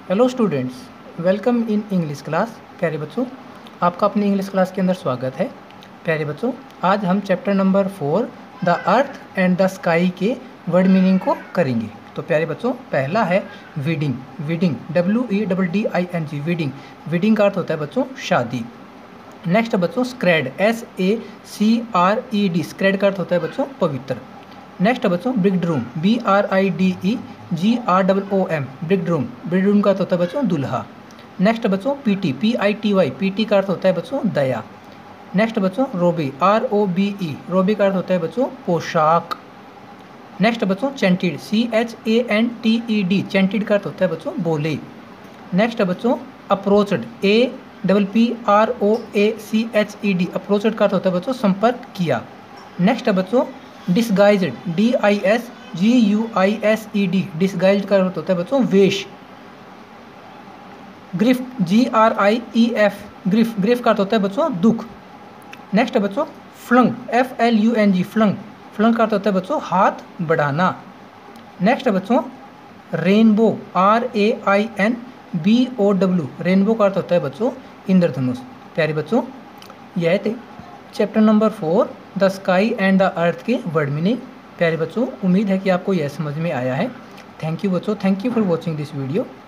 Hello students, welcome in English class. प्यारे बच्चों, आपका अपनी इंग्लिश क्लास के अंदर स्वागत है। प्यारे बच्चों, आज हम chapter number 4 the earth and the sky के वर्ड मीनिंग को करेंगे। तो प्यारे बच्चों, पहला है weeding. Weeding WEDDING, weeding. Weeding का अर्थ होता है बच्चों शादी। नेक्स्ट बच्चों स्क्रेड, SACRED, स्क्रेड का अर्थ होता है बच्चों पवित्र। नेक्स्ट बच्चों ब्रिडग्रूम, BRIDEGROOM, ब्रिडग्रूम। ब्रिडग्रूम का अर्थ होता है बच्चों दुल्हा। नेक्स्ट बच्चों PITY, PITY का अर्थ होता है बच्चों दया। नेक्स्ट बच्चों रोबी, ROBE, रोबी का अर्थ होता है बच्चों पोशाक। नेक्स्ट बच्चों चैंटिड, CHANTED, चैंटिड का अर्थ होता है बच्चों बोले। नेक्स्ट बच्चों अप्रोचड, APPROACHED, अप्रोचड का अर्थ होता है बच्चों संपर्क किया। नेक्स्ट बच्चों डिसगाइज्ड, DISGUISED, डिसगाइज्ड का अर्थ होता है बच्चों वेश। ग्रिफ, GRIEF, ग्रिफ, ग्रिफ का अर्थ होता है बच्चों दुख। नेक्स्ट बच्चों फ्लंग, FLUNG, फ्लंग, फ्लंग का अर्थ होता है बच्चों हाथ बढ़ाना। नेक्स्ट बच्चों रेनबो, RAINBOW, रेनबो का अर्थ होता है बच्चों इंद्रधनुष। प्यारे बच्चों, यह थे chapter number 4 the sky and the earth के वर्ड मीनिंग। प्यारे बच्चों, उम्मीद है कि आपको यह समझ में आया है। थैंक यू बच्चों, thank you for watching this video.